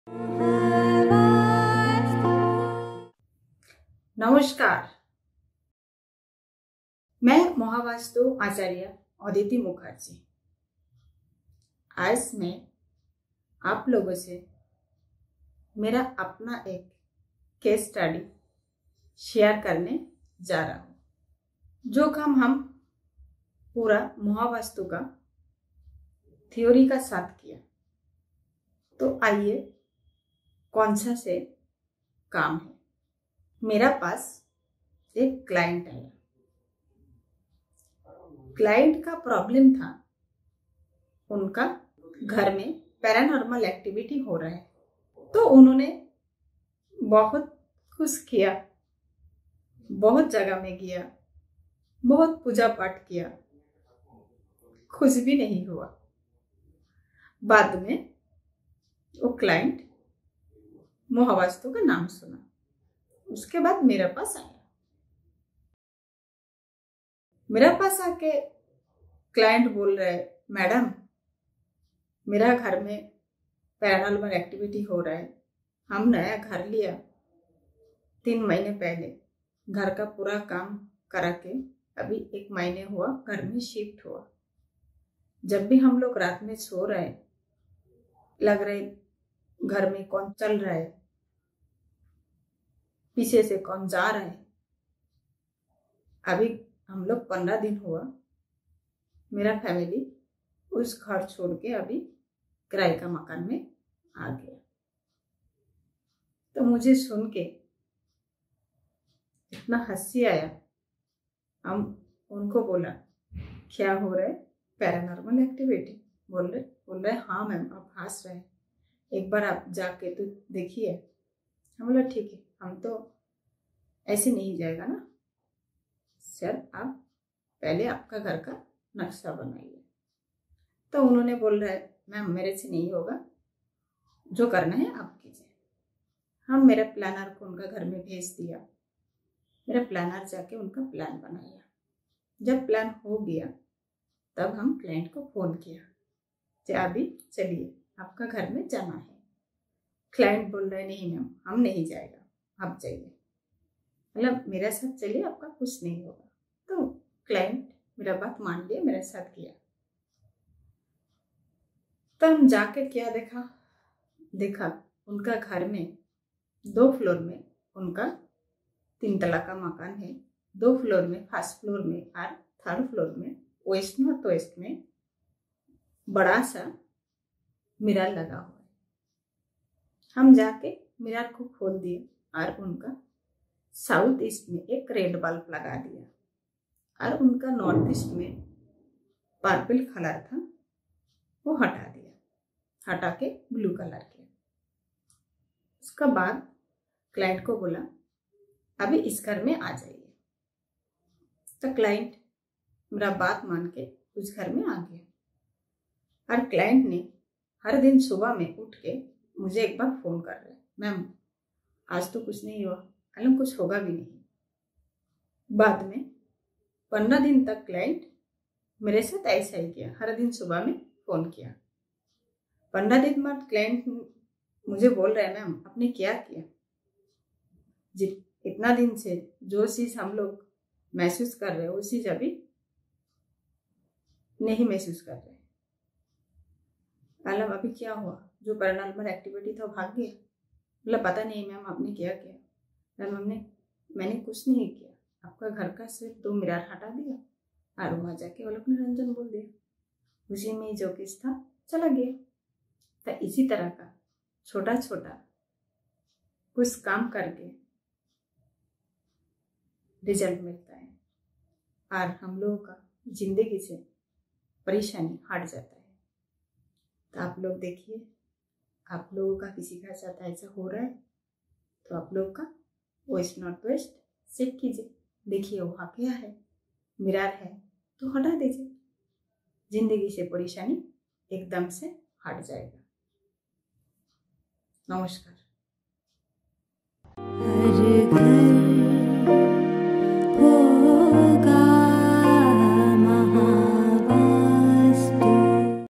नमस्कार, मैं महावास्तु आचार्य अदिति मुखर्जी। आज मैं आप लोगों से मेरा अपना एक केस स्टडी शेयर करने जा रहा हूँ, जो काम हम पूरा महावास्तु का थ्योरी का साथ किया। तो आइए कौन सा से काम है। मेरा पास एक क्लाइंट आया। क्लाइंट का प्रॉब्लम था, उनका घर में पैरानॉर्मल एक्टिविटी हो रहा है। तो उन्होंने बहुत कुछ किया, बहुत जगह में गया, बहुत पूजा पाठ किया, कुछ भी नहीं हुआ। बाद में वो क्लाइंट महावास्तु का नाम सुना, उसके बाद मेरे पास आया। मेरे पास आके क्लाइंट बोल रहे, मैडम मेरा घर में पैरानॉर्मल एक्टिविटी हो रहा है। हम नया घर लिया 3 महीने पहले, घर का पूरा काम करा के अभी 1 महीने हुआ घर में शिफ्ट हुआ। जब भी हम लोग रात में सो रहे, लग रहे घर में कौन चल रहा है, पीछे से कौन जा रहा है। अभी हम लोग 15 दिन हुआ, मेरा फैमिली उस घर छोड़ के अभी किराए का मकान में आ गया। तो मुझे सुन के इतना हंसी आया। हम उनको बोला, क्या हो रहा है? Paranormal activity? बोल रहे हाँ मैम, आप हंस रहे हैं, एक बार आप जाके तो देखिए। हम बोला ठीक है, हम तो ऐसे नहीं जाएगा ना सर, आप पहले आपका घर का नक्शा बनाइए। तो उन्होंने बोल रहा है, मैम मेरे से नहीं होगा, जो करना है आप कीजिए। हम मेरे प्लानर को उनका घर में भेज दिया। मेरा प्लानर जाके उनका प्लान बनाया। जब प्लान हो गया तब हम क्लाइंट को फोन किया कि अभी चलिए आपका घर में जाना है। क्लाइंट बोल रहे नहीं मैम, हम नहीं जाएगा, आप जाइए, मतलब मेरे साथ चलिए, आपका कुछ नहीं होगा। तो क्लाइंट मेरा बात मान लिया, मेरे साथ किया। तो हम जाके क्या देखा उनका घर में 2 फ्लोर में, उनका 3 तला का मकान है। 2 फ्लोर में, फर्स्ट फ्लोर में और 3rd फ्लोर में वेस्ट नॉर्थ वेस्ट में बड़ा सा मिरर लगा हुआ है। हम जाके मिरर को खोल दिए और उनका साउथ ईस्ट में एक रेड बल्ब लगा दिया और उनका नॉर्थ ईस्ट में पर्पल कलर था, वो हटा दिया, हटा के ब्लू कलर किया। उसके बाद क्लाइंट को बोला, अभी इस घर में आ जाइए। तो क्लाइंट मेरा बात मान के उस घर में आ गया। और क्लाइंट ने हर दिन सुबह में उठ के मुझे एक बार फोन कर रहे, मैम आज तो कुछ नहीं हुआ, कल कुछ होगा भी नहीं। बाद में 15 दिन तक क्लाइंट मेरे साथ ऐसा ही किया, हर दिन सुबह में फोन किया। 15 दिन बाद क्लाइंट मुझे बोल रहे हैं, मैम आपने क्या किया? इतना दिन से जो चीज हम लोग महसूस कर रहे हैं वो चीज अभी नहीं महसूस कर रहे। मतलब अभी क्या हुआ? जो पैरानॉर्मल एक्टिविटी था वो भाग गया? मतलब पता नहीं मैम आपने क्या किया। मैम मैंने कुछ नहीं किया, आपका घर का सिर्फ 2 मिरर हटा दिया और वहां जाके वो लोग निरंजन बोल दिया, उसी में जो केस था चला गया। तो इसी तरह का छोटा छोटा कुछ काम करके रिजल्ट मिलता है और हम लोगों का जिंदगी से परेशानी हट जाता है। तो आप लोग देखिए, आप लोगों का किसी का साथ ऐसा हो रहा है तो आप लोग का वेस्ट नॉर्थ वेस्ट चेक कीजिए, देखिए वहाँ क्या है, मिरर है तो हटा दीजिए, जिंदगी से परेशानी एकदम से हट जाएगा। नमस्कार।